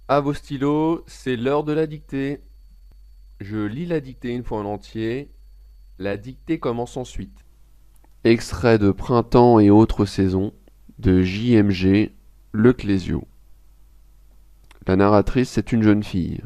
À vos stylos, c'est l'heure de la dictée. Je lis la dictée une fois en entier. La dictée commence ensuite. Extrait de Printemps et autres saisons de J.M.G. Le Clésio. La narratrice est une jeune fille.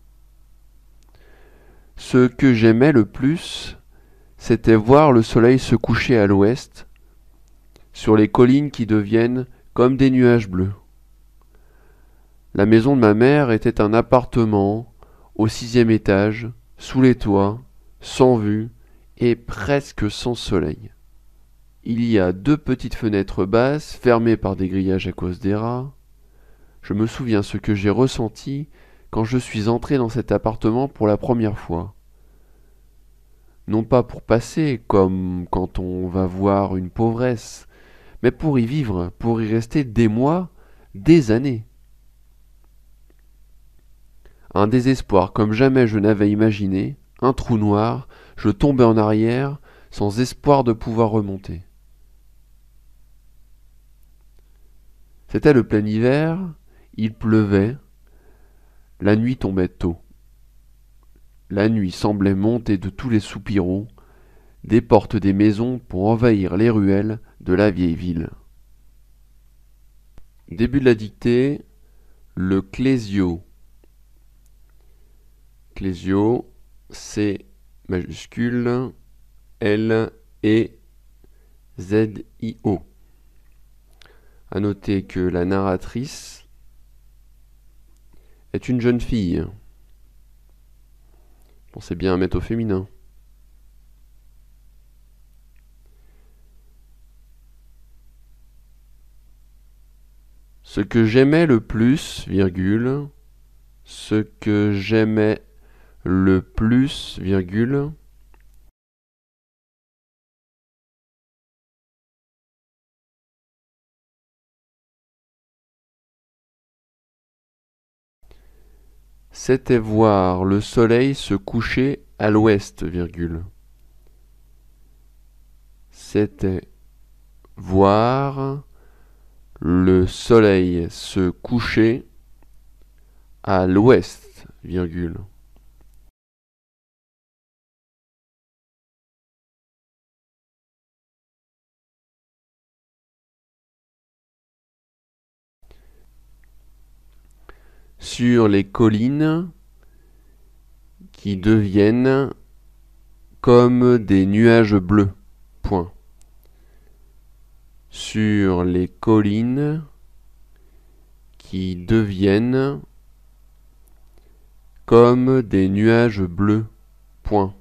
Ce que j'aimais le plus, c'était voir le soleil se coucher à l'ouest, sur les collines qui deviennent comme des nuages bleus. La maison de ma mère était un appartement au 6e étage, sous les toits, sans vue et presque sans soleil. Il y a 2 petites fenêtres basses, fermées par des grillages à cause des rats. Je me souviens ce que j'ai ressenti quand je suis entré dans cet appartement pour la première fois. Non pas pour passer, comme quand on va voir une pauvresse, mais pour y vivre, pour y rester des mois, des années. Un désespoir comme jamais je n'avais imaginé, un trou noir, je tombais en arrière, sans espoir de pouvoir remonter. C'était le plein hiver, il pleuvait, la nuit tombait tôt. La nuit semblait monter de tous les soupiraux, des portes des maisons pour envahir les ruelles de la vieille ville. Début de la dictée, le Clésio. Clésio, C majuscule, L et Z-I-O. À noter que la narratrice est une jeune fille. Pensez bien à mettre au féminin. Ce que j'aimais le plus, virgule, ce que j'aimais le plus, virgule, c'était voir le soleil se coucher à l'ouest, virgule. C'était voir le soleil se coucher à l'ouest, virgule. Sur les collines qui deviennent comme des nuages bleus. Point. Sur les collines qui deviennent comme des nuages bleus. Point.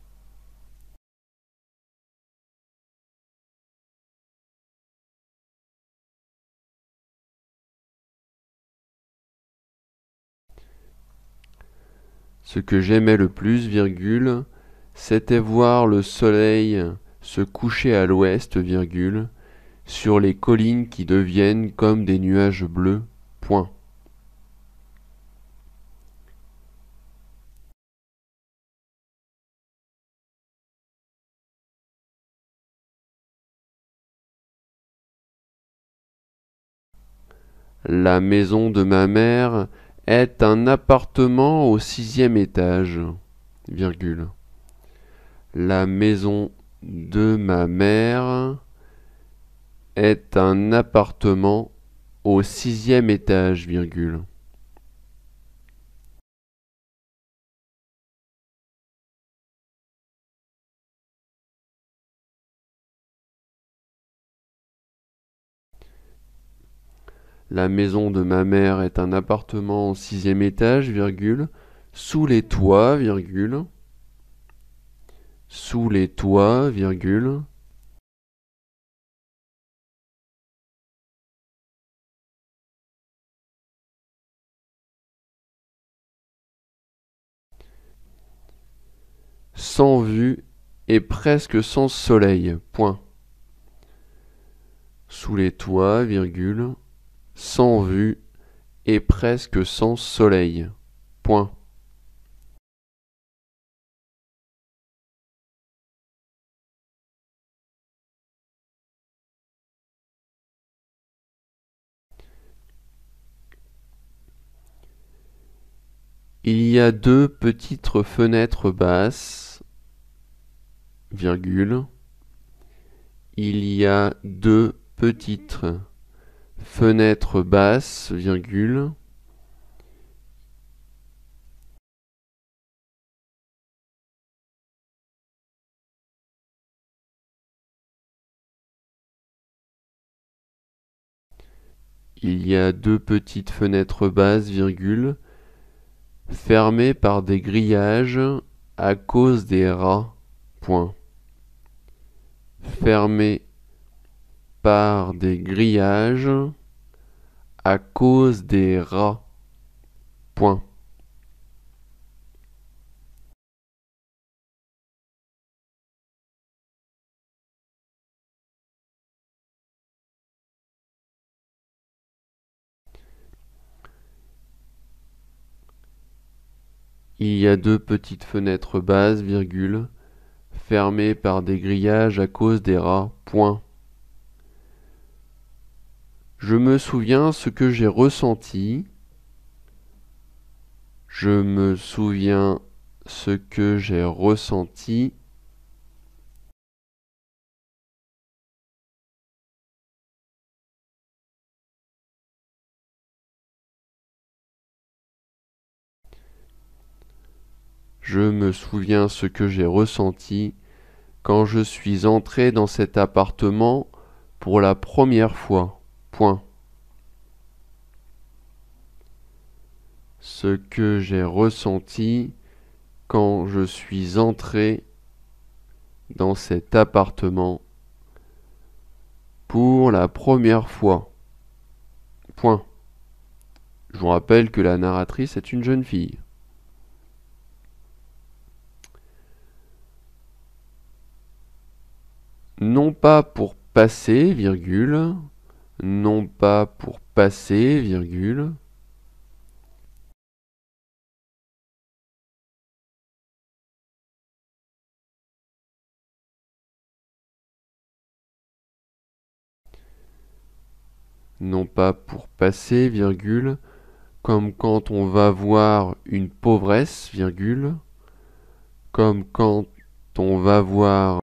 Ce que j'aimais le plus, virgule, c'était voir le soleil se coucher à l'ouest, virgule, sur les collines qui deviennent comme des nuages bleus. Point. La maison de ma mère est un appartement au 6e étage, virgule. La maison de ma mère est un appartement au 6e étage, virgule. La maison de ma mère est un appartement au 6e étage, virgule, sous les toits, virgule, sous les toits, virgule, sans vue et presque sans soleil. Point. Sous les toits, virgule, sans vue et presque sans soleil. Point. Il y a deux petites fenêtres basses, virgule. Il y a deux petites fenêtres basses, virgule. Il y a deux petites fenêtres basses, virgule, fermées par des grillages à cause des rats. Point. Fermées par des grillages à cause des rats. Point. Il y a deux petites fenêtres basses, virgule, fermées par des grillages à cause des rats. Point. Je me souviens ce que j'ai ressenti. Je me souviens ce que j'ai ressenti. Je me souviens ce que j'ai ressenti quand je suis entré dans cet appartement pour la première fois. Point. Ce que j'ai ressenti quand je suis entré dans cet appartement pour la première fois. Point. Je vous rappelle que la narratrice est une jeune fille. Non pas pour passer, virgule. Non pas pour passer, virgule. Non pas pour passer, virgule, comme quand on va voir une pauvresse, virgule, comme quand on va voir